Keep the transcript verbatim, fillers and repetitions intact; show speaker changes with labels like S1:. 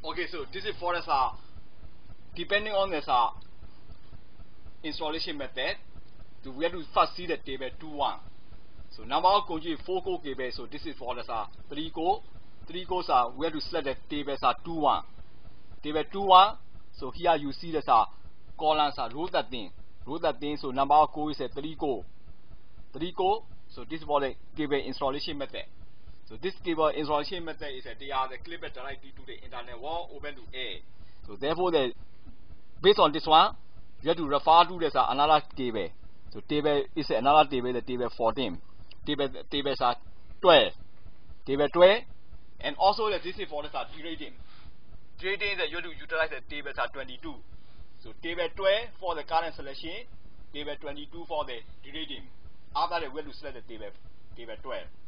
S1: Okay, so this is for us uh, depending on this uh, installation method. So we have to first see the table two one. So number of conjugate four core cable. So this is for us uh, three core. Three cores are we have to select the tables are two one. Table two one. So here you see this uh, columns are row that thing. Row that thing. So number of core is a three core. Three core. So this is for the cable installation method. So this cable installation method is a they are the clip directly to the internet wall open to air. So therefore the based on this one you have to refer to this uh, another table. So table is another table, the table fourteen. Table tables are twelve. Table twelve, and also the this is for the rating. Rating that you have to utilize the tables are twenty-two. So table twelve for the current selection, table twenty-two for the rating. After that we have to select the table table twelve.